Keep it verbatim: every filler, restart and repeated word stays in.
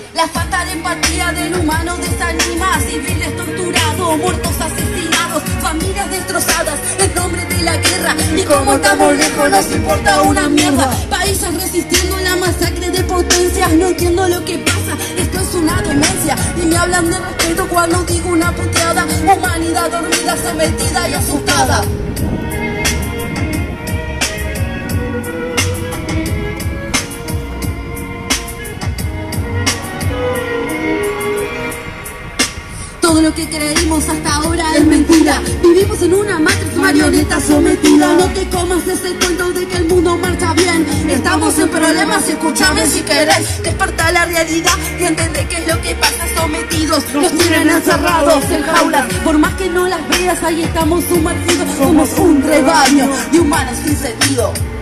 La falta de empatía del humano desanima. Civiles torturados, muertos asesinados, familias destrozadas en nombre de la guerra. Y como estamos lejos nos importa una mierda. Países resistiendo la masacre de potencias. No entiendo lo que pasa, esto es una demencia. Y me hablan de respeto cuando digo una puteada. Humanidad dormida, sometida y asustada. Todo lo que creímos hasta ahora es mentira. Vivimos en una matriz marioneta sometida. No te comas ese cuento de que el mundo marcha bien. Estamos en problemas, escúchame si querés. Desperta la realidad y entende qué es lo que pasa. Sometidos, nos tienen encerrados en jaulas. Por más que no las veas, ahí estamos sumergidos. Somos un rebaño de humanos sin sentido.